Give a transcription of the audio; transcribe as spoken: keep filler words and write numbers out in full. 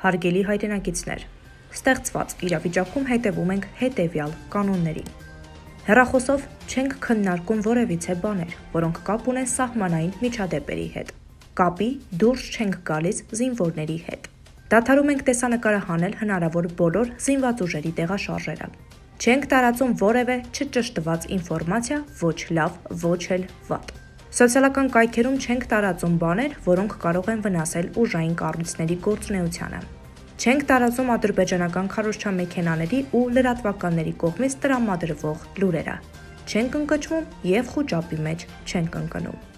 Հարգելի հայրենակիցներ, ստեղծված իրավիճակում հետևում ենք հետևյալ կանոններին։ Հեռախոսով չենք քննարկում որևիցե բաներ, որոնք կապ ունեն սահմանային միջադեպերի հետ։ Կապի դուրս չենք գալիս զինվորների հետ։ Դադարում ենք տեսանկարահանել հնարավոր բոլոր զինված ուժերի տեղաշարժերը։ Չենք տարածում որևէ չճշտված ինֆորմացիա, ոչ լավ, ոչ էլ վատ։ Սոցիալական կայքերում չենք տարածում բաներ, որոնք կարող են վնասել ուժային կառույցների գործունեությանը։ Չենք տարածում ադրբեջանական քարոզչամեքենաների ու լրատվականների կողմից տրամադրվող լուրերը։ Չենք ընկճվում և խուճապի մեջ չենք ընկնում։